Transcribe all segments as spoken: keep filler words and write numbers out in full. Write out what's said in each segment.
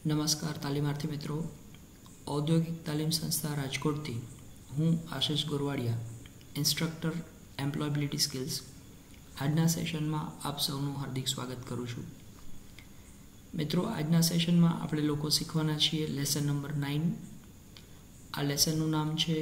નમસ્કાર તાલીમાર્થી મિત્રો, ઔદ્યોગિક તાલીમ સંસ્થા રાજકોટથી હું Ashish Gorwadiya, instructor employability skills. આજના સેશનમાં આપ સૌનું હાર્દિક સ્વાગત કરું છું. મિત્રો, આજના સેશનમાં આપણે લોકો શીખવાના છીએ લેસન નંબર નાઇન. આ લેસનનું નામ છે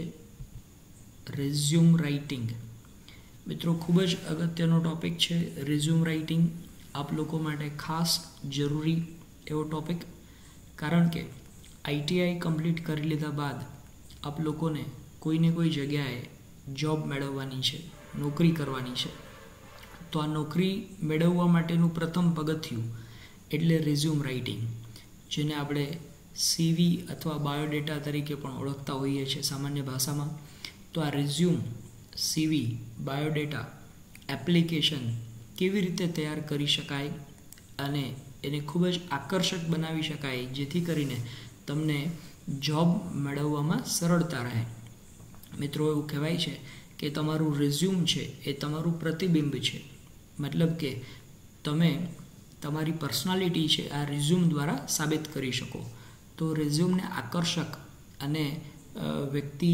રિઝ્યુમ રાઇટિંગ. મિત્રો, ખૂબ જ અગત્યનો ટૉપિક છે રિઝ્યુમ રાઇટિંગ. આપ લોકો માટે ખાસ જરૂરી એવો ટૉપિક, કારણ કે આઈટીઆઈ કમ્પ્લીટ કરી લીધા બાદ આપ લોકોને કોઈને કોઈ જગ્યાએ જોબ મેળવવાની છે, નોકરી કરવાની છે. તો આ નોકરી મેળવવા માટેનું પ્રથમ પગથિયું એટલે રિઝ્યુમ રાઇટિંગ, જેને આપણે સીવી અથવા બાયોડેટા તરીકે પણ ઓળખતા હોઈએ છીએ સામાન્ય ભાષામાં. તો આ રિઝ્યુમ, સીવી, બાયોડેટા એપ્લિકેશન કેવી રીતે તૈયાર કરી શકાય અને એને ખૂબ જ આકર્ષક બનાવી શકાય, જેથી કરીને તમને જોબ મેળવવામાં સરળતા રહે. મિત્રો, એવું કહેવાય છે કે તમારું રિઝ્યુમ છે એ તમારું પ્રતિબિંબ છે. મતલબ કે તમે તમારી પર્સનાલિટી છે આ રિઝ્યુમ દ્વારા સાબિત કરી શકો. તો રિઝ્યુમને આકર્ષક અને વ્યક્તિ,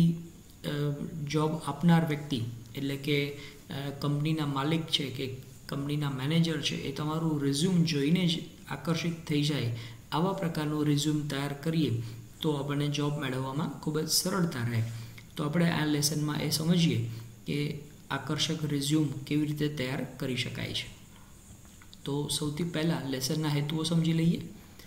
જોબ આપનાર વ્યક્તિ એટલે કે કંપનીના માલિક છે કે કંપનીના મેનેજર છે, એ તમારું રિઝ્યુમ જોઈને જ આકર્ષિત થઈ જાય આવા પ્રકારનું રિઝ્યુમ તૈયાર કરીએ તો આપણને જોબ મેળવવામાં ખૂબ જ સરળતા રહે. તો આપણે આ લેસનમાં એ સમજીએ કે આકર્ષક રિઝ્યુમ કેવી રીતે તૈયાર કરી શકાય છે. તો સૌથી પહેલાં લેસનના હેતુઓ સમજી લઈએ.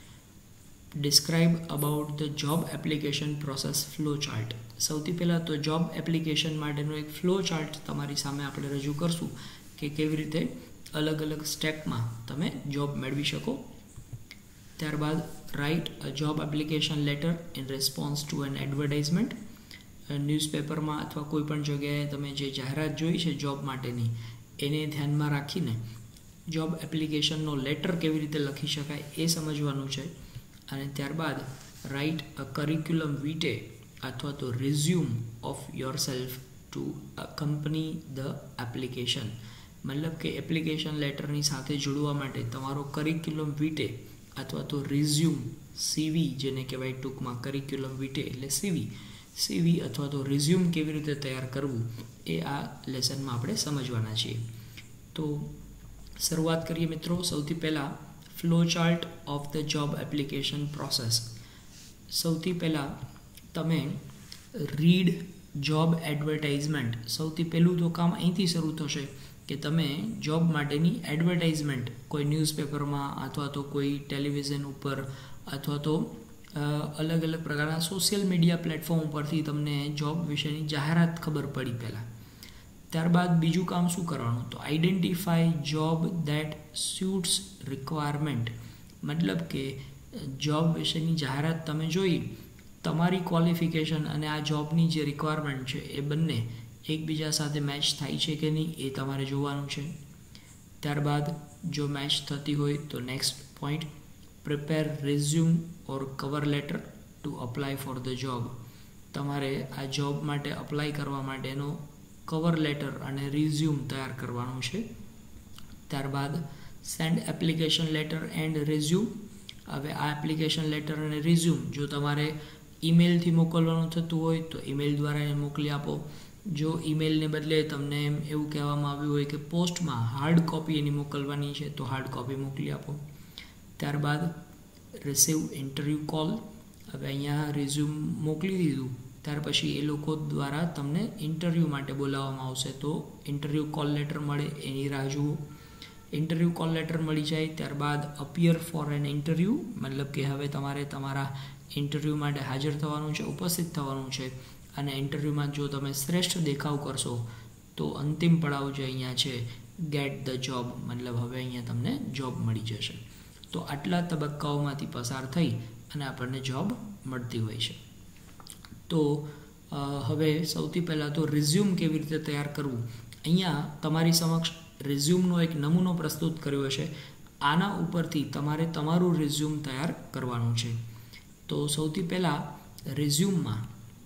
Describe about the job application process flow chart. સૌથી પહેલાં તો જોબ એપ્લિકેશન માટેનો એક ફ્લો ચાર્ટ તમારી સામે આપણે રજૂ કરશું કે કેવી રીતે અલગ અલગ સ્ટેપમાં તમે જોબ મેળવી શકો. ત્યારબાદ write a job application letter in response to an advertisement. ન્યૂઝપેપરમાં અથવા કોઈ પણ જગ્યાએ તમે જે જાહેરાત જોઈ છે જોબ માટેની, એને ધ્યાનમાં રાખીને જોબ એપ્લિકેશનનો લેટર કેવી રીતે લખી શકાય એ સમજવાનું છે. અને ત્યારબાદ રાઇટ અ કરિક્યુલમ વિટે અથવા તો resume of yourself to accompany the application. મતલબ કે એપ્લિકેશન લેટરની સાથે જોડવા માટે તમારો કરિક્યુલમ વિટે અથવા તો રિઝ્યુમ, સીવી જેને કહેવાય ટૂંકમાં, કરિક્યુલમ વિટે એટલે સીવી, સીવી અથવા તો રિઝ્યુમ કેવી રીતે તૈયાર કરવું એ આ લેસનમાં આપણે સમજવાના છીએ. તો શરૂઆત કરીએ મિત્રો. સૌથી પહેલાં flow chart of the job application process. સૌથી પહેલાં તમે રીડ જોબ એડવર્ટાઇઝમેન્ટ. સૌથી પહેલું તો કામ અહીંથી શરૂ થશે કે તમે જોબ માટેની એડવર્ટાઇઝમેન્ટ કોઈ ન્યૂઝપેપરમાં અથવા તો કોઈ ટેલિવિઝન ઉપર અથવા તો અલગ અલગ પ્રકારના સોશિયલ મીડિયા પ્લેટફોર્મ ઉપરથી તમને જોબ વિશેની જાહેરાત ખબર પડી પહેલાં. ત્યારબાદ બીજું કામ શું કરવાનું? તો identify job that suits requirement. મતલબ કે જોબ વિશેની જાહેરાત તમે જોઈ, તમારી ક્વોલિફિકેશન અને આ જોબની જે રિક્વાયરમેન્ટ છે એ બંને એકબીજા સાથે મેચ થાય છે કે નહીં એ તમારે જોવાનું છે. ત્યારબાદ જો મેચ થતી હોય તો next point, prepare resume or cover letter to apply for the job. તમારે આ જોબ માટે અપ્લાય કરવા માટેનો કવર લેટર અને રિઝ્યુમ તૈયાર કરવાનું છે. ત્યારબાદ send application letter and resume. હવે આ એપ્લિકેશન લેટર અને રિઝ્યુમ જો તમારે ઈમેલથી મોકલવાનું થતું હોય તો ઈમેલ દ્વારા એને મોકલી આપો. જો ઈમેલને બદલે તમને એમ એવું કહેવામાં આવ્યું હોય કે પોસ્ટમાં હાર્ડ કોપી એની મોકલવાની છે તો હાર્ડ કોપી મોકલી આપો. ત્યારબાદ રિસીવ ઇન્ટરવ્યૂ કોલ. હવે અહીંયા રિઝ્યુમ મોકલી દીધું, ત્યાર પછી એ લોકો દ્વારા તમને ઇન્ટરવ્યૂ માટે બોલાવવામાં આવશે તો ઇન્ટરવ્યૂ કોલ લેટર મળે એની રાહ જુઓ. ઇન્ટરવ્યૂ કોલ લેટર મળી જાય ત્યારબાદ અપિયર ફોર એન ઇન્ટરવ્યૂ. મતલબ કે હવે તમારે તમારા ઇન્ટરવ્યૂ માટે હાજર થવાનું છે, ઉપસ્થિત થવાનું છે. અને ઇન્ટરવ્યૂમાં જો તમે શ્રેષ્ઠ દેખાવ કરશો તો અંતિમ પડાવ જે અહીંયા છે ગેટ ધ જોબ, મતલબ હવે અહીંયા તમને જોબ મળી જશે. તો આટલા તબક્કાઓમાંથી પસાર થઈ અને આપણને જોબ મળતી હોય છે. તો હવે સૌથી પહેલાં તો રિઝ્યુમ કેવી રીતે તૈયાર કરવું. અહીંયા તમારી સમક્ષ રિઝ્યુમનો એક નમૂનો પ્રસ્તુત કર્યો છે. આના ઉપરથી તમારે તમારું રિઝ્યુમ તૈયાર કરવાનું છે. તો સૌથી પહેલાં રિઝ્યુમમાં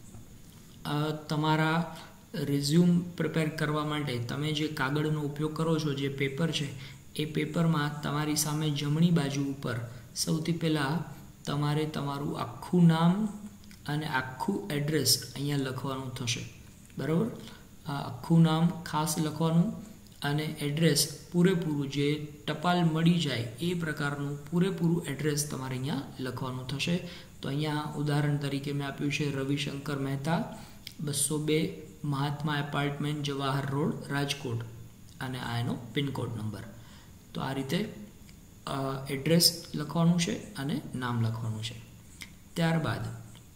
તમારા રિઝ્યુમ પ્રિપેર કરવા માટે તમે જે કાગળનો ઉપયોગ કરો છો, જે પેપર છે, એ પેપરમાં તમારી સામે જમણી બાજુ ઉપર સૌથી પહેલાં તમારે તમારું આખું નામ અને આખું એડ્રેસ અહીંયા લખવાનું થશે, બરાબર. આ આખું નામ ખાસ લખવાનું અને એડ્રેસ પૂરેપૂરું જે ટપાલ મળી જાય એ પ્રકારનું પૂરેપૂરું એડ્રેસ તમારે અહીંયા લખવાનું થશે. તો અહીંયા ઉદાહરણ તરીકે મેં આપ્યું છે રવિશંકર મહેતા, બસો બે મહાત્મા એપાર્ટમેન્ટ, જવાહર રોડ, રાજકોટ, અને આ એનો પિનકોડ નંબર. તો આ રીતે એડ્રેસ લખવાનું છે અને નામ લખવાનું છે. ત્યારબાદ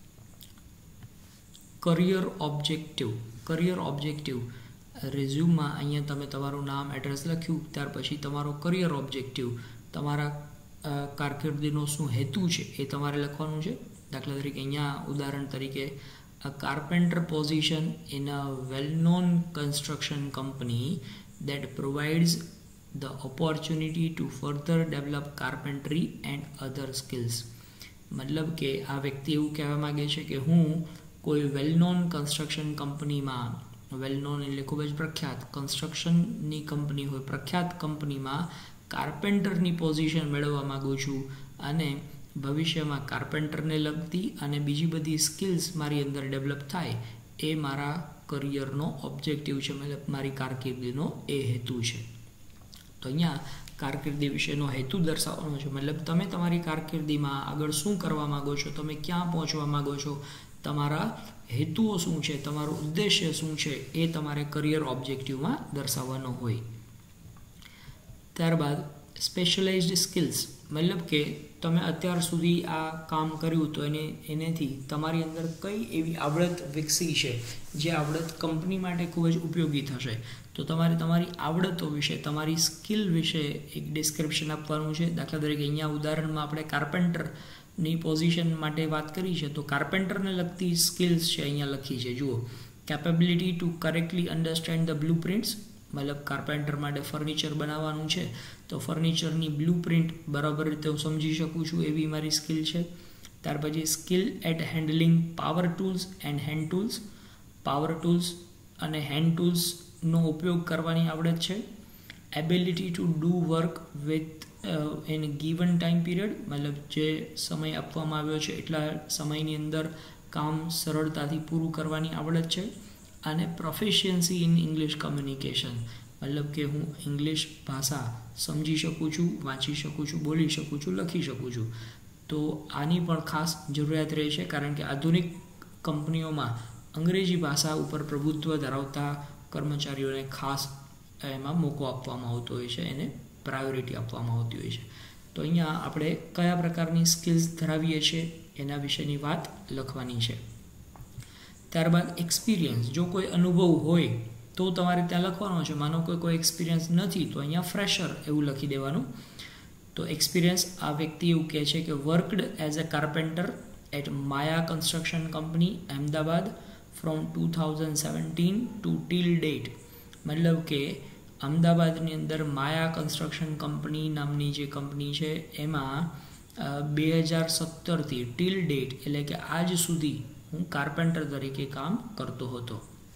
કરિયર ઓબ્જેક્ટિવ. કરિયર ઓબ્જેક્ટિવ રેઝ્યુમમાં અહીંયા તમે તમારું નામ એડ્રેસ લખ્યું, ત્યાર પછી તમારો કરિયર ઓબ્જેક્ટિવ, તમારા કારકિર્દીનો શું હેતુ છે એ તમારે લખવાનું છે. દાખલા તરીકે અહીંયા ઉદાહરણ તરીકે a carpenter position in a well-known construction company that provides the opportunity to further develop carpentry and other skills. મતલબ કે આ વ્યક્તિ એવું કહેવા માગે છે કે હું કોઈ વેલ નોન કન્સ્ટ્રક્શન કંપનીમાં, વેલ નોન એટલે ખૂબ જ પ્રખ્યાત કન્સ્ટ્રક્શનની કંપની હોય, પ્રખ્યાત કંપનીમાં કાર્પેન્ટરની પોઝિશન મેળવવા માગું છું અને ભવિષ્યમાં કાર્પેન્ટરને લગતી અને બીજી બધી સ્કિલ્સ મારી અંદર ડેવલપ થાય એ મારા કરિયરનો ઓબ્જેક્ટિવ છે, મતલબ મારી કારકિર્દીનો એ હેતુ છે. તો અહીંયા કારકિર્દી વિશેનો હેતુ દર્શાવવાનો છે, મતલબ તમે તમારી કારકિર્દીમાં આગળ શું કરવા માગો છો, તમે ક્યાં પહોંચવા માગો છો, તમારા હેતુઓ શું છે, તમારું ઉદ્દેશ્ય શું છે એ તમારે કરિયર ઓબ્જેક્ટિવમાં દર્શાવવાનો હોય. ત્યારબાદ સ્પેશિયલાઇઝ્ડ સ્કિલ્સ, મતલબ કે તમે અત્યાર સુધી આ કામ કર્યું તો એને એનેથી તમારી અંદર કઈ એવી આવડત વિકસી છે જે આવડત કંપની માટે ખૂબ જ ઉપયોગી થશે. તો તમારે તમારી આવડતો વિશે, તમારી સ્કિલ વિશે એક ડિસ્ક્રિપ્શન આપવાનું છે. દાખલા તરીકે અહીંયા ઉદાહરણમાં આપણે કાર્પેન્ટરની પોઝિશન માટે વાત કરી છે, તો કાર્પેન્ટરને લગતી સ્કિલ્સ છે અહીંયા લખી છે. જુઓ, capability to correctly understand the blueprints, મતલબ કાર્પેન્ટર માટે ફર્નિચર બનાવવાનું છે તો ફર્નિચરની બ્લુ પ્રિન્ટ બરાબર રીતે હું સમજી શકું છું એવી મારી સ્કિલ છે. ત્યાર પછી skill at handling power tools and hand tools, power tools અને હેન્ડ ટૂલ્સનો ઉપયોગ કરવાની આવડત છે. Ability to do work within given time period, મતલબ જે સમય આપવામાં આવ્યો છે એટલા સમયની અંદર કામ સરળતાથી પૂરું કરવાની આવડત છે. અને પ્રોફિશિયન્સી ઇન ઇંગ્લિશ કમ્યુનિકેશન, મતલબ કે હું ઇંગ્લિશ ભાષા સમજી શકું છું, વાંચી શકું છું, બોલી શકું છું, લખી શકું છું. તો આની પણ ખાસ જરૂરિયાત રહે છે, કારણ કે આધુનિક કંપનીઓમાં અંગ્રેજી ભાષા ઉપર પ્રભુત્વ ધરાવતા કર્મચારીઓને ખાસ એમાં મોકો આપવામાં આવતો હોય છે, એને પ્રાયોરિટી આપવામાં આવતી હોય છે. તો અહીંયા આપણે કયા પ્રકારની સ્કિલ્સ ધરાવીએ છીએ એના વિશેની વાત લખવાની છે. ત્યારબાદ એક્સપિરિયન્સ, જો કોઈ અનુભવ હોય તો તમારે ત્યાં લખવાનો છે. માનો કોઈ કોઈ એક્સપિરિયન્સ નથી તો અહીંયા ફ્રેશર એવું લખી દેવાનું. તો એક્સપિરિયન્સ, આ વ્યક્તિ એવું કહે છે કે worked as a carpenter at Maya construction company Ahmedabad from two thousand seventeen to till date, મતલબ કે અમદાવાદની અંદર માયા કન્સ્ટ્રક્શન કંપની નામની જે કંપની છે એમાં બે હજાર સત્તરથી ટીલ ડેટ એટલે કે આજ સુધી હું કાર્પેન્ટર તરીકે કામ કરતો હતો.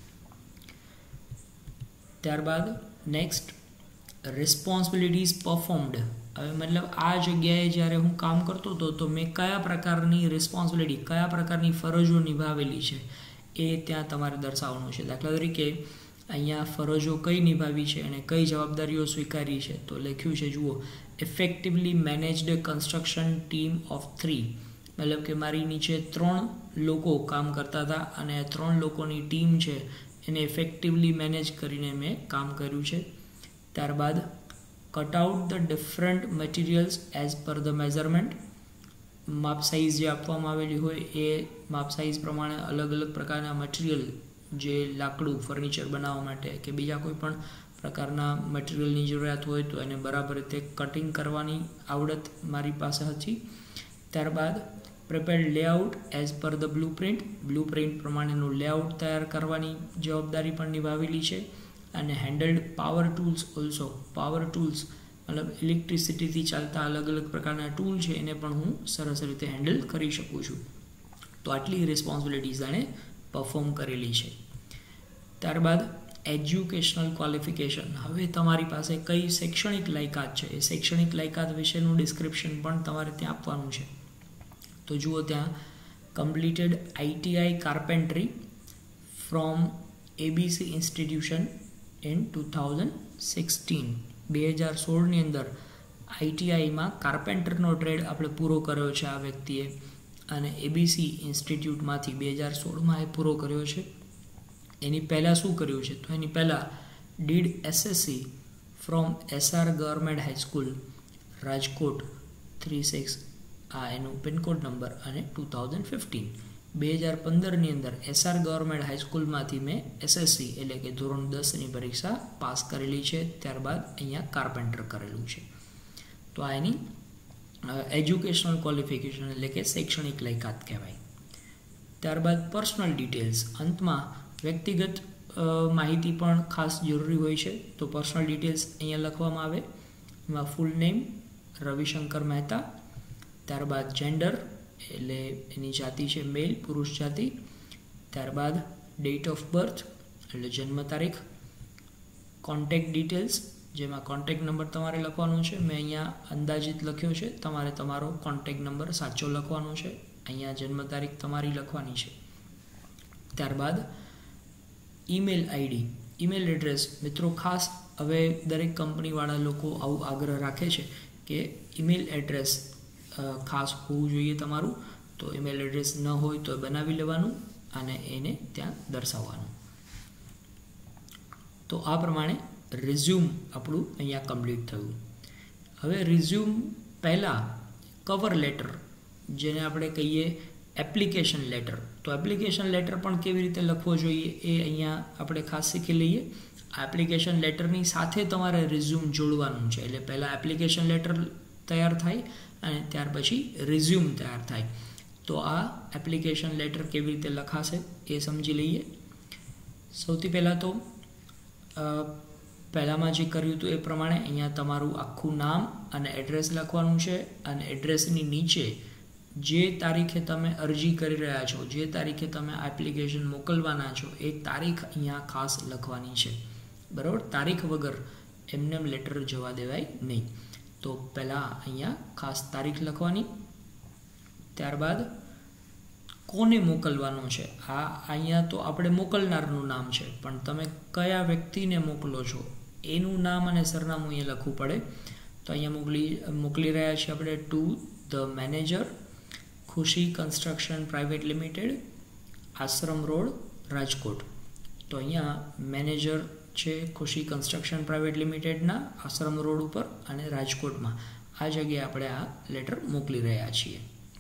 ત્યારબાદ નેક્સ્ટ રિસ્પોન્સિબિલિટીઝ પરફોર્મ્ડ, હવે મતલબ આ જગ્યાએ જ્યારે હું કામ કરતો હતો તો મેં કયા પ્રકારની રિસ્પોન્સિબિલિટી, કયા પ્રકારની ફરજો નિભાવેલી છે એ ત્યાં તમારે દર્શાવવાનું છે. દાખલા તરીકે અહીંયા ફરજો કઈ નિભાવી છે અને કઈ જવાબદારીઓ સ્વીકારી છે તો લખ્યું છે, જુઓ, effectively managed construction team of three, મતલબ કે મારી નીચે ત્રણ લોકો કામ કરતા હતા અને આ ત્રણ લોકોની ટીમ છે એને ઇફેક્ટિવલી મેનેજ કરીને મેં કામ કર્યું છે. ત્યારબાદ cut out the different materials as per the measurement, માપ સાઇઝ જે આપવામાં આવેલી હોય એ માપ સાઇઝ પ્રમાણે અલગ અલગ પ્રકારના મટીરિયલ, જે લાકડું ફર્નિચર બનાવવા માટે કે બીજા કોઈ પણ પ્રકારના મટીરિયલની જરૂરિયાત હોય તો એને બરાબર રીતે કટિંગ કરવાની આવડત મારી પાસે હતી. ત્યારબાદ prepared layout as per the blueprint, blueprint પ્રમાણેનું લેઆઉટ તૈયાર કરવાની જવાબદારી પણ નિભાવેલી છે. અને handled power tools also, power tools મતલબ ઇલેક્ટ્રિસિટીથી ચાલતા અલગ અલગ પ્રકારના ટૂલ છે એને પણ હું સરસ રીતે હેન્ડલ કરી શકું છું. તો આટલી રિસ્પોન્સિબિલિટીઝ આણે પરફોર્મ કરેલી છે. ત્યારબાદ એજ્યુકેશનલ ક્વોલિફિકેશન, હવે તમારી પાસે કઈ શૈક્ષણિક લાયકાત છે એ શૈક્ષણિક લાયકાત વિશેનું ડિસ્ક્રિપ્શન પણ તમારે ત્યાં આપવાનું છે. તો જુઓ ત્યાં completed ITI carpentry from ABC institution in two thousand sixteen બે હજાર સોળની અંદર આઈટીઆઈમાં કાર્પેન્ટરનો ટ્રેડ આપણે પૂરો કર્યો છે આ વ્યક્તિએ, અને એબીસી ઇન્સ્ટિટ્યૂટમાંથી બે હજાર સોળમાં એ પૂરો કર્યો છે. એની પહેલાં શું કર્યું છે? તો એની પહેલાં did SSC from SR government high school Rajkot three six, આ એનું પિનકોડ નંબર, અને ટુ થાઉઝન્ડ ફિફ્ટીન બે હજાર પંદરની અંદર એસઆર ગવર્મેન્ટ હાઈસ્કૂલમાંથી મેં એસએસસી એટલે કે ધોરણ દસની પરીક્ષા પાસ કરેલી છે. ત્યારબાદ અહીંયા કાર્પેન્ટર કરેલું છે. તો આ એની એજ્યુકેશનલ ક્વોલિફિકેશન એટલે કે શૈક્ષણિક લાયકાત કહેવાય. ત્યારબાદ પર્સનલ ડિટેલ્સ, અંતમાં વ્યક્તિગત માહિતી પણ ખાસ જરૂરી હોય છે. તો પર્સનલ ડિટેલ્સ અહીંયા લખવામાં આવે. એમાં ફૂલ નેમ રવિશંકર મહેતા, ત્યારબાદ જેન્ડર એટલે એની જાતિ છે મેલ, પુરુષ જાતિ, ત્યારબાદ ડેટ ઓફ બર્થ એટલે જન્મ તારીખ, કોન્ટેક્ટ ડિટેલ્સ જેમાં કોન્ટેક્ટ નંબર તમારે લખવાનો છે. મેં અહીંયા અંદાજિત લખ્યો છે, તમારે તમારો કોન્ટેક્ટ નંબર સાચો લખવાનો છે. અહીંયા જન્મ તારીખ તમારી લખવાની છે. ત્યારબાદ ઈમેલ આઈડી, ઈમેલ એડ્રેસ. મિત્રો ખાસ હવે દરેક કંપનીવાળા લોકો આવું આગ્રહ રાખે છે કે ઈમેલ એડ્રેસ ખાસ હોવું જોઈએ તમારું. તો ઈમેલ એડ્રેસ ન હોય તો બનાવી લેવાનું અને એને ત્યાં દર્શાવવાનું. તો આ પ્રમાણે રિઝ્યુમ આપણું અહીંયા કમ્પ્લીટ થયું. હવે રિઝ્યુમ પહેલાં કવર લેટર, જેને આપણે કહીએ એપ્લિકેશન લેટર. તો એપ્લિકેશન લેટર પણ કેવી રીતે લખવો જોઈએ એ અહીંયા આપણે ખાસ શીખી લઈએ. એપ્લિકેશન લેટરની સાથે તમારે રિઝ્યુમ જોડવાનું છે. એટલે પહેલાં એપ્લિકેશન લેટર તૈયાર થાય અને ત્યાર પછી રિઝ્યુમ તૈયાર થાય. તો આ એપ્લિકેશન લેટર કેવી રીતે લખાશે એ સમજી લઈએ. સૌથી પહેલાં તો પહેલાંમાં જે કર્યું હતું એ પ્રમાણે અહીંયા તમારું આખું નામ અને એડ્રેસ લખવાનું છે, અને એડ્રેસની નીચે જે તારીખે તમે અરજી કરી રહ્યા છો, જે તારીખે તમે એપ્લિકેશન મોકલવાના છો, એ તારીખ અહીંયા ખાસ લખવાની છે. બરાબર, તારીખ વગર એમને એમ લેટર જવા દેવાય નહીં. તો પહેલાં અહીંયા ખાસ તારીખ લખવાની. ત્યારબાદ કોને મોકલવાનો છે, આ અહીંયા તો આપણે મોકલનારનું નામ છે, પણ તમે કયા વ્યક્તિને મોકલો છો એનું નામ અને સરનામું અહીંયા લખવું પડે. તો અહીંયા મોકલી મોકલી રહ્યા છીએ આપણે to the manager, Khushi construction private limited, Ashram road, Rajkot. તો અહીંયા મેનેજર છે ખુશી કન્સ્ટ્રક્શન પ્રાઇવેટ લિમિટેડના આશ્રમ રોડ ઉપર અને રાજકોટમાં. આ જગ્યાએ આપણે આ લેટર મોકલી રહ્યા છીએ.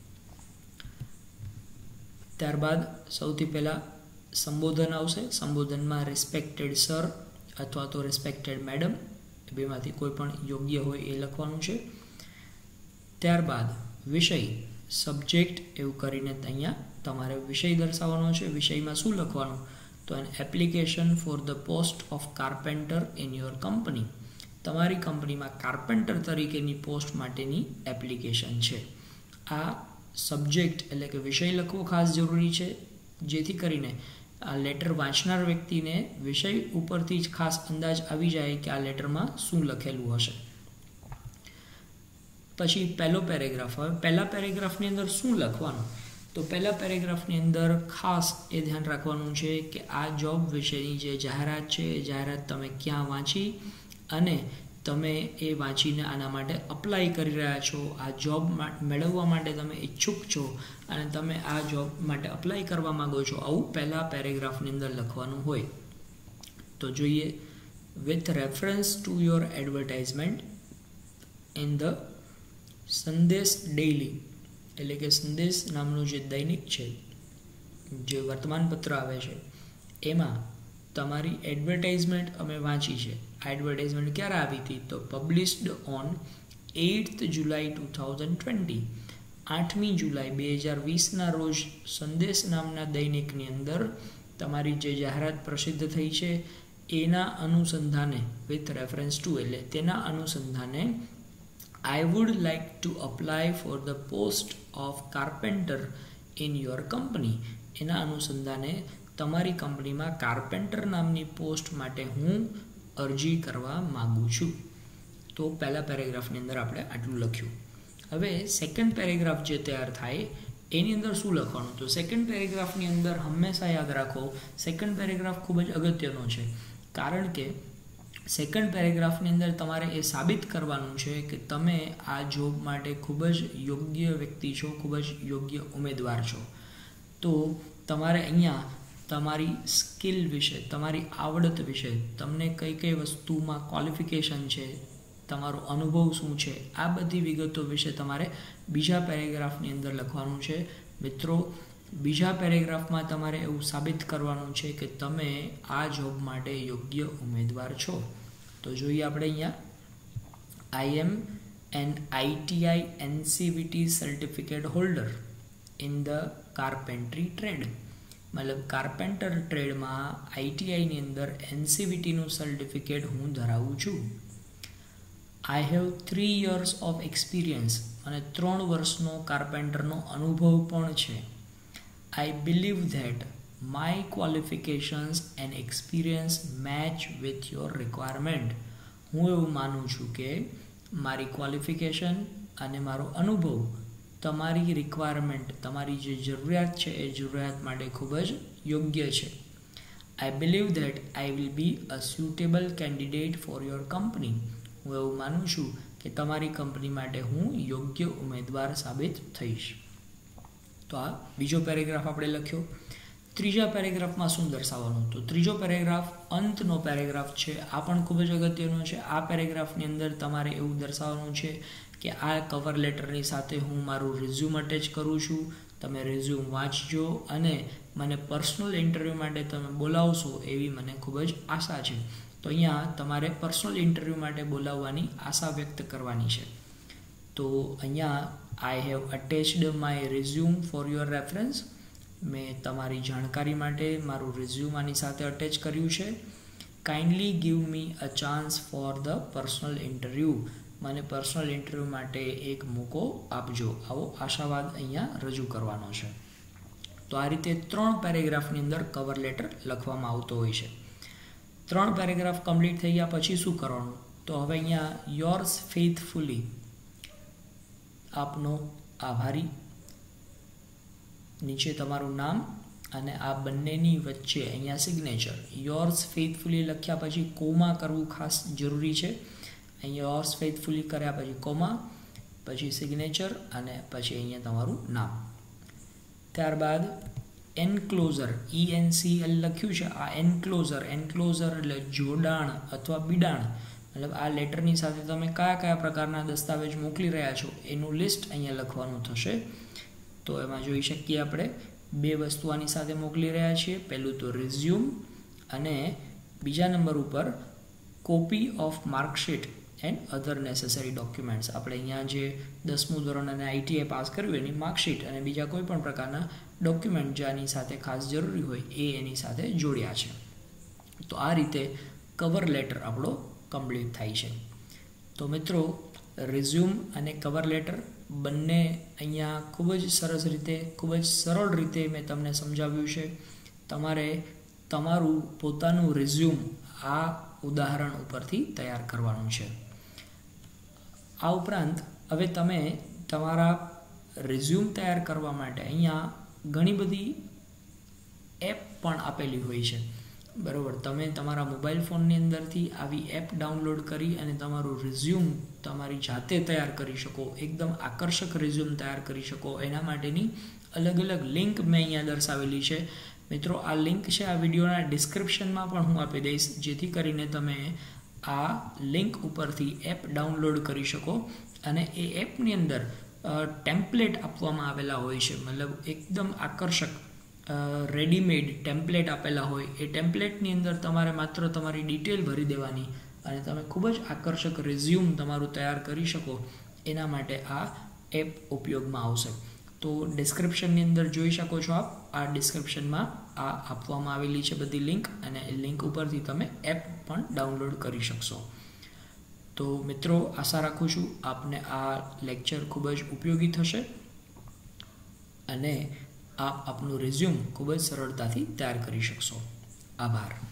ત્યારબાદ સૌથી પહેલાં સંબોધન આવશે. સંબોધનમાં રિસ્પેક્ટેડ સર અથવા તો રિસ્પેક્ટેડ મેડમ, બેમાંથી કોઈ પણ યોગ્ય હોય એ લખવાનું છે. ત્યારબાદ વિષય, સબ્જેક્ટ એવું કરીને અહીંયા તમારે વિષય દર્શાવવાનો છે. વિષયમાં શું લખવાનું? તો an application for the post of carpenter in your company. તમારી કંપનીમાં કાર્પેન્ટર તરીકેની પોસ્ટ માટેની એપ્લિકેશન છે. આ સબ્જેક્ટ એટલે કે વિષય લખવો ખાસ જરૂરી છે, જેથી કરીને આ લેટર વાંચનાર વ્યક્તિને વિષય ઉપરથી જ ખાસ અંદાજ આવી જાય કે આ લેટરમાં શું લખેલું હશે. પછી પહેલો પેરેગ્રાફ. હવે પહેલા પેરેગ્રાફની અંદર શું લખવાનું? તો પહેલા પેરેગ્રાફની અંદર ખાસ એ ધ્યાન રાખવાનું છે કે આ જોબ વિશેની જે જાહેરાત છે એ જાહેરાત તમે ક્યાં વાંચી અને તમે એ વાંચીને આના માટે અપ્લાય કરી રહ્યા છો, આ જોબ મેળવવા માટે તમે ઈચ્છુક છો અને તમે આ જોબ માટે અપ્લાય કરવા માગો છો, આવું પહેલાં પેરેગ્રાફની અંદર લખવાનું હોય. તો જોઈએ, with reference to your advertisement in the Sandesh daily, એટલે કે સંદેશ નામનું જે દૈનિક છે, જે વર્તમાનપત્ર આવે છે, એમાં તમારી એડવર્ટાઇઝમેન્ટ અમે વાંચી છે. આ એડવર્ટાઇઝમેન્ટ ક્યારે આવી હતી? તો published on eighth July two thousand twenty, આઠમી જુલાઈ બે હજાર વીસના રોજ સંદેશ નામના દૈનિકની અંદર તમારી જે જાહેરાત પ્રસિદ્ધ થઈ છે એના અનુસંધાને, વિથ રેફરન્સ ટુ એટલે તેના અનુસંધાને, I would like to apply for the post of carpenter in your company. એના અનુસંધાને તમારી કંપનીમાં કાર્પેન્ટર નામની પોસ્ટ માટે હું અરજી કરવા માગું છું. તો પહેલા પેરેગ્રાફની અંદર આપણે આટલું લખ્યું. હવે સેકન્ડ પેરેગ્રાફ જે તૈયાર થાય એની અંદર શું લખવાનું? તો સેકન્ડ પેરેગ્રાફની અંદર હંમેશા યાદ રાખો, સેકન્ડ પેરેગ્રાફ ખૂબ જ અગત્યનો છે, કારણ કે સેકન્ડ પેરેગ્રાફની અંદર તમારે એ સાબિત કરવાનું છે કે તમે આ જોબ માટે ખૂબ જ યોગ્ય વ્યક્તિ છો, ખૂબ જ યોગ્ય ઉમેદવાર છો. તો તમારે અહીંયા તમારી સ્કિલ વિશે, તમારી આવડત વિશે, તમને કઈ કઈ વસ્તુમાં ક્વોલિફિકેશન છે, તમારો અનુભવ શું છે, આ બધી વિગતો વિશે તમારે બીજા પેરેગ્રાફની અંદર લખવાનું છે. મિત્રો, બીજા પેરેગ્રાફમાં તમારે એવું સાબિત કરવાનું છે કે તમે આ જોબ માટે યોગ્ય ઉમેદવાર છો. તો જોઈએ આપણે અહીંયા, I am an ITI NCVT certificate holder in the carpentry trade. મતલબ કાર્પેન્ટર ટ્રેડમાં આઈટીઆઈની અંદર એનસીવીટીનું સર્ટિફિકેટ હું ધરાવું છું. I have three years of experience, અને ત્રણ વર્ષનો કાર્પેન્ટરનો અનુભવ પણ છે. I believe that my qualifications and experience match with your requirement. હું એવું માનું છું કે મારી ક્વોલિફિકેશન અને મારો અનુભવ તમારી રિક્વાયરમેન્ટ, તમારી જે જરૂરિયાત છે એ જરૂરિયાત માટે ખૂબ જ યોગ્ય છે. I believe that I will be a suitable candidate for your company. હું એવું માનું છું કે તમારી કંપની માટે હું યોગ્ય ઉમેદવાર સાબિત થઈશ. તો આ બીજો પેરેગ્રાફ આપણે લખ્યો. ત્રીજા પેરેગ્રાફમાં શું દર્શાવવાનું? તો ત્રીજો પેરેગ્રાફ અંતનો પેરેગ્રાફ છે. આ પણ ખૂબ જ અગત્યનો છે. આ પેરેગ્રાફની અંદર તમારે એવું દર્શાવવાનું છે કે આ કવર લેટરની સાથે હું મારું રિઝ્યુમ અટેચ કરું છું. તમે રિઝ્યુમ વાંચજો અને મને પર્સનલ ઇન્ટરવ્યૂ માટે તમે બોલાવશો એવી મને ખૂબ જ આશા છે. તો અહીંયા તમારે પર્સનલ ઇન્ટરવ્યૂ માટે બોલાવવાની આશા વ્યક્ત કરવાની છે. તો અહીંયા I have attached my resume for your reference. મેં તમારી જાણકારી માટે મારું રિઝ્યુમ આની સાથે અટેચ કર્યું છે. Kindly give me a chance for the personal interview. મને પર્સનલ ઇન્ટરવ્યૂ માટે એક મોકો આપજો. આવો આશાવાદ અહીંયા રજૂ કરવાનો છે. તો આ રીતે ત્રણ પેરેગ્રાફની અંદર કવર લેટર લખવામાં આવતો હોય છે. ત્રણ પેરેગ્રાફ કમ્પ્લીટ થઈ ગયા પછી શું કરવાનું? તો હવે અહીંયા યોર્સ ફેથફુલી, આપનો આભારી, નીચે તમારું નામ અને આ બંનેની વચ્ચે અહીંયા સિગ્નેચર. યોર્સ ફેથફુલી લખ્યા પછી કોમા કરવું ખાસ જરૂરી છે. અહીંયા યોર્સ ફેથફુલી કર્યા પછી કોમા, પછી સિગ્નેચર અને પછી અહીંયા તમારું નામ. ત્યારબાદ enclosure, E N C L લખ્યું છે. આ એન્ક્લોઝર, એન્ક્લોઝર એટલે જોડાણ અથવા બિડાણ. મતલબ આ લેટરની સાથે તમે કયા કયા પ્રકારના દસ્તાવેજ મોકલી રહ્યા છો એનું લિસ્ટ અહીંયા લખવાનું થશે. તો એમાં જોઈ શકીએ આપણે બે વસ્તુ આની સાથે મોકલી રહ્યા છીએ. પહેલું તો રિઝ્યુમ અને બીજા નંબર ઉપર copy of marksheet and other necessary documents. આપણે અહીંયા જે દસમું ધોરણ અને આઈટીઆઈ પાસ કર્યું એની માર્કશીટ અને બીજા કોઈ પણ પ્રકારના ડોક્યુમેન્ટ જે આની સાથે ખાસ જરૂરી હોય એ એની સાથે જોડ્યા છે. તો આ રીતે કવર લેટર આપણો કમ્પ્લીટ થાય છે. તો મિત્રો, રિઝ્યુમ અને કવર લેટર બંને અહીંયા ખૂબ જ સરસ રીતે, ખૂબ જ સરળ રીતે મેં તમને સમજાવ્યું છે. તમારે તમારું પોતાનું રિઝ્યુમ આ ઉદાહરણ ઉપરથી તૈયાર કરવાનું છે. આ ઉપરાંત હવે તમે તમારા રિઝ્યુમ તૈયાર કરવા માટે અહીંયા ઘણી બધી એપ પણ આપેલી હોય છે, બરાબર. તમે તમારા મોબાઈલ ફોનની અંદરથી આવી એપ ડાઉનલોડ કરી અને તમારું રિઝ્યુમ તમારી જાતે તૈયાર કરી શકો, એકદમ આકર્ષક રિઝ્યુમ તૈયાર કરી શકો. એના માટેની અલગ અલગ લિંક મેં અહીંયા દર્શાવેલી છે. મિત્રો, આ લિંક છે આ વિડીયોના ડિસ્ક્રિપ્શનમાં પણ હું આપી દઈશ, જેથી કરીને તમે આ લિંક ઉપરથી એપ ડાઉનલોડ કરી શકો. અને એ એપની અંદર ટેમ્પલેટ આપવામાં આવેલા હોય છે, મતલબ એકદમ આકર્ષક રેડીમેડ ટેમ્પલેટ આપેલા હોય. એ ટેમ્પલેટની અંદર તમારે માત્ર તમારી ડિટેલ ભરી દેવાની અને તમે ખૂબ જ આકર્ષક રિઝ્યુમ તમારું તૈયાર કરી શકો. એના માટે આ એપ ઉપયોગમાં આવશે. તો ડિસ્ક્રિપ્શનની અંદર જોઈ શકો છો આપ, આ ડિસ્ક્રિપ્શનમાં આ આપવામાં આવેલી છે બધી લિંક, અને એ લિંક ઉપરથી તમે એપ પણ ડાઉનલોડ કરી શકશો. તો મિત્રો, આશા રાખું છું આપને આ લેક્ચર ખૂબ જ ઉપયોગી થશે અને આપ આપનું રિઝ્યુમ ખૂબ જ સરળતાથી તૈયાર કરી શકશો. આભાર.